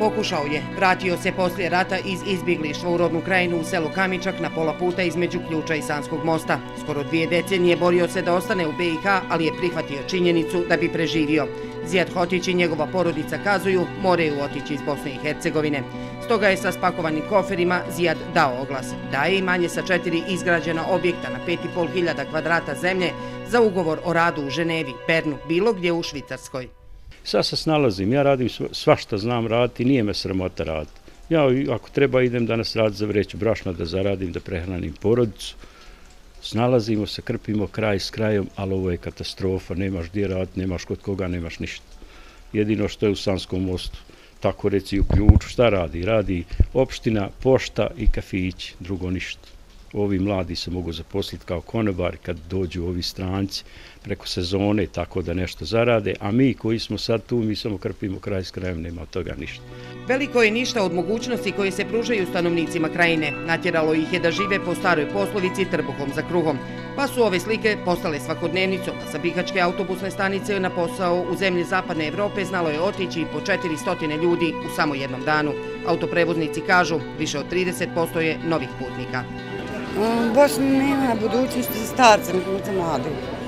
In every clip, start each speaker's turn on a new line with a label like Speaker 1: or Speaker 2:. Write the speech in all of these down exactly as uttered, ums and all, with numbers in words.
Speaker 1: Pokušao je, vratio se poslije rata iz izbjeglištva u rodnu krajinu u selu Kamičak na pola puta između Ključa i Sanskog mosta. Skoro dvije decenije borio se da ostane u B i H, ali je prihvatio činjenicu da bi preživio. Zijad Hotić i njegova porodica kazuju moraju otići iz Bosne i Hercegovine. Stoga je sa spakovanim koferima Zijad dao oglas. Daje imanje sa četiri izgrađena objekta na pet i pol hiljada kvadrata zemlje za ugovor o radu u Ženevi, Bernu, bilo gdje u Švicarskoj.
Speaker 2: Sad se snalazim, ja radim svašta znam raditi, nije me sramota raditi. Ja ako treba idem danas raditi za vreću brašna da zaradim, da prehranim porodicu. Snalazimo se, krpimo kraj s krajom, ali ovo je katastrofa, nemaš gdje raditi, nemaš kod koga, nemaš ništa. Jedino što je u Sanskom mostu, tako reci u Ključu, šta radi? Radi opština, pošta i kafić, drugo ništa. Ovi mladi se mogu zaposliti kao konobari kad dođu ovi stranci preko sezone, tako da nešto zarade, a mi koji smo sad tu, mi samo krpimo kraj s krajem, nema od toga ništa.
Speaker 1: Veliko je ništa od mogućnosti koje se pružaju stanovnicima krajine. Natjeralo ih je da žive po staroj poslovici trbuhom za kruhom. Pa su ove slike postale svakodnevnicom, a sa Bihaćke autobusne stanice na posao u zemlje zapadne Evrope znalo je otići i po četiristo ljudi u samo jednom danu. Autoprevoznici kažu, više od trideset posto je novih putnika.
Speaker 3: U Bosni nema budućnosti za starce, nego za mladi.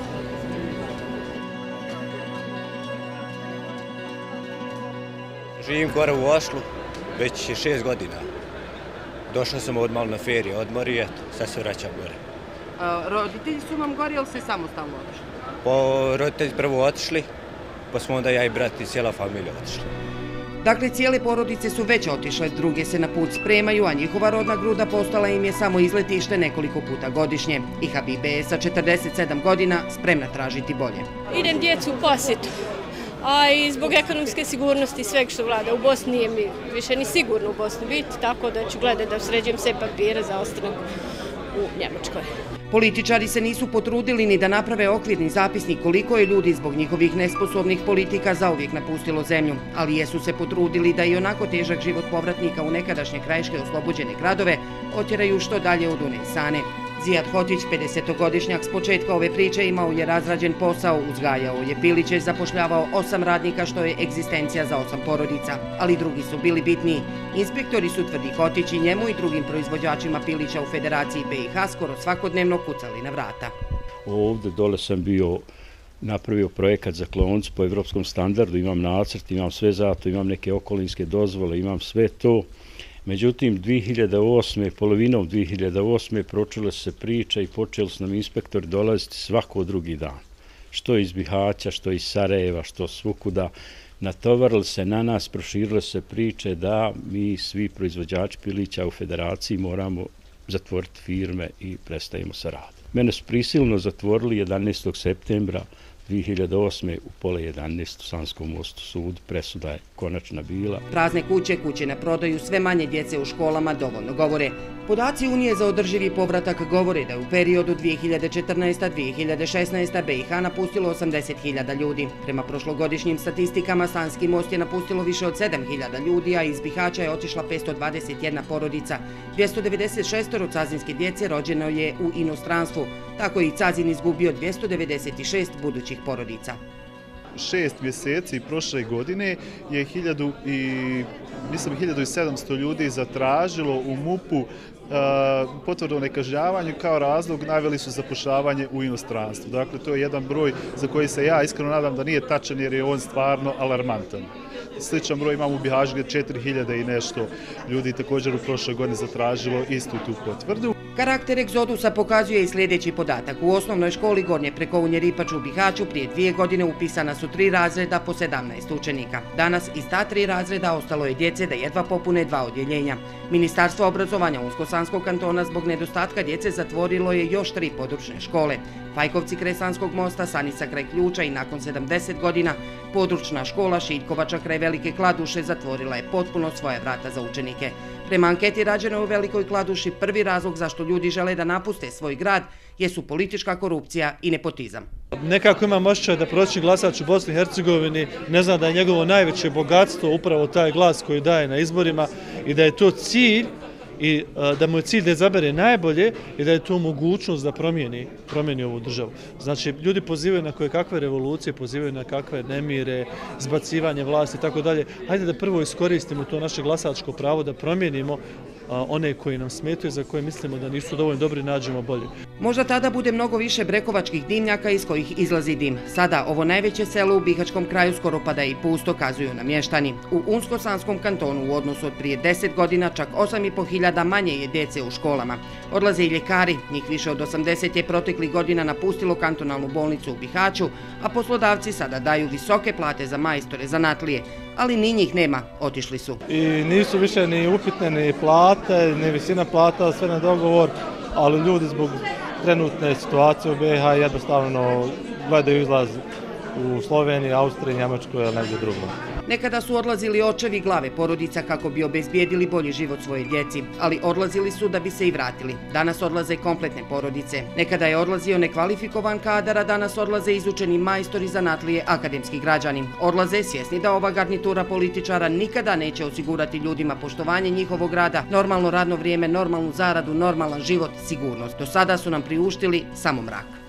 Speaker 4: Živim gore u Oslu, već šest godina. Došao sam od malo na ferije, odmor i eto, sad se vraćam gore.
Speaker 1: Roditelji su vam gore ili ste samostalno otišli?
Speaker 4: Po roditelji prvo otišli, pa smo onda ja i brat i cijela familija otišli.
Speaker 1: Dakle, cijele porodice su već otišle, druge se na put spremaju, a njihova rodna gruda postala im je samo izletište nekoliko puta godišnje. I Habibe je sa četrdeset sedam godina spremna tražiti bolje.
Speaker 5: Idem djecu u posjetu, a i zbog ekonomske sigurnosti sveg što vlada u Bosni nije mi više ni sigurno u Bosni biti, tako da ću gledati da sređujem sve papire za ostanak u Njemačkoj.
Speaker 1: Političari se nisu potrudili ni da naprave okvirni zapisnik koliko je ljudi zbog njihovih nesposobnih politika zauvijek napustilo zemlju, ali jesu se potrudili da i onako težak život povratnika u nekadašnje krajiške oslobođene gradove otjeraju što dalje od une sane. Zijad Hotić, pedesetogodišnjak, s početka ove priče imao je razrađen posao, uzgajao je piliće, zapošljavao osam radnika što je egzistencija za osam porodica, ali drugi su bili bitniji. Inspektori su, tvrdi Hotić, i njemu i drugim proizvođačima pilića u Federaciji B i H skoro svakodnevno kucali na vrata.
Speaker 2: Ovdje dole sam bio napravio projekat za klaonicu po evropskom standardu, imam nacrt, imam sve zato, imam neke okolinske dozvole, imam sve to. Međutim, dvije hiljade osme, polovinom dvije hiljade osme pročule se priče i počeli su nam inspektori dolaziti svako drugi dan. Što iz Bihaća, što iz Sarajeva, što svukuda. Natovarili se na nas, proširile se priče da mi svi proizvođači pilića u Federaciji moramo zatvoriti firme i prestajemo sa radom. Mene su prisilno zatvorili jedanaestog septembra dvije hiljade osme u pola jedanaest u Sanskom mostu sud, presuda je konačna bila.
Speaker 1: Prazne kuće, kuće na prodaju, sve manje djece u školama dovoljno govore. Podaci Unije za održivi povratak govore da je u periodu dvije hiljade četrnaeste do dvije hiljade šesnaeste. B i H napustilo osamdeset hiljada ljudi. Prema prošlogodišnjim statistikama Sanski most je napustilo više od sedam hiljada ljudi, a iz Bihaća je otišla petsto dvadeset jedna porodica. dvjesto devedeset šest cazinske djece rođeno je u inostranstvu. Tako je i Cazin izgubio dvjesto devedeset šest budućih porodica.
Speaker 6: Šest mjeseci prošle godine je hiljadu i, mislim, hiljadu sedamsto ljudi zatražilo u MUP-u potvrdu o nekažnjavanju, kao razlog naveli su zapošljavanje u inostranstvu. Dakle, to je jedan broj za koji se ja iskreno nadam da nije tačan jer je on stvarno alarmantan. Sličan broj imamo u Bihaću gdje četiri hiljade i nešto ljudi također u prošloj godini zatražilo istu tu potvrdu.
Speaker 1: Karakter egzodusa pokazuje i sljedeći podatak. U osnovnoj školi Gornje Prekounje Ripač u Bihaću prije dvije godine upisana su tri razreda po sedamnaest učenika. Danas iz ta tri razreda ostalo je djece da jedva popune dva odjeljenja. Ministarstvo obrazovanja Unsko-Sanskog kantona zbog nedostatka djece zatvorilo je još tri područne škole. Fajkovci kraj Sanskog mosta, Sanica kraj Ključa i nakon sedamdeset godina područna škola Šitkovača kraj Velike Kladuše zatvorila je potpuno svoje vrata za učenike. Prema anketi rađenoj u Velikoj Kladuši, prvi razlog zašto ljudi žele da napuste svoj grad jesu politička korupcija i nepotizam.
Speaker 7: Nekako imam osjećaj da prosječni glasač u Bosni i Hercegovini ne zna da je njegovo najveće bogatstvo upravo taj glas koji daje na izborima i da je to cilj i da mu je cilj da izabere najbolje i da je to mogućnost da promijeni, promijeni ovu državu. Znači, ljudi pozivaju na koje kakve revolucije, pozivaju na kakve nemire, zbacivanje vlasti i tako dalje. Hajde da prvo iskoristimo to naše glasačko pravo da promijenimo one koji nam smetaju, za koje mislimo da nisu dovoljno dobri, nađemo bolje.
Speaker 1: Možda tada bude mnogo više brekovačkih dimnjaka iz kojih izlazi dim. Sada ovo najveće selo u Bihaćkom kraju skoro pa da je i pusto, kazuju namještani. U Unsko-Sanskom kantonu u odnosu od prije deset godina čak osam i po hiljada manje je djece u školama. Odlaze i ljekari, njih više od osamdeset je proteklih godina napustilo kantonalnu bolnicu u Bihaću, a poslodavci sada daju visoke plate za majstore zanatlije, ali ni njih nema, otišli su.
Speaker 8: I nisu više ni upitne ni plate, ni visina plata, sve na dogovor, ali ljudi zbog trenutne situacije u B iH jednostavno gledaju izlaz u Sloveniji, Austriji, Njemačkoj ili negdje drugom.
Speaker 1: Nekada su odlazili očevi glave porodica kako bi obezbijedili bolji život svoje djeci, ali odlazili su da bi se i vratili. Danas odlaze kompletne porodice. Nekada je odlazio nekvalifikovan kadar, a danas odlaze izučeni majstori zanatlije, akademski građani. Odlaze svjesni da ova garnitura političara nikada neće osigurati ljudima poštovanje njihovog rada, normalno radno vrijeme, normalnu zaradu, normalan život, sigurnost. Do sada su nam priuštili samo mrak.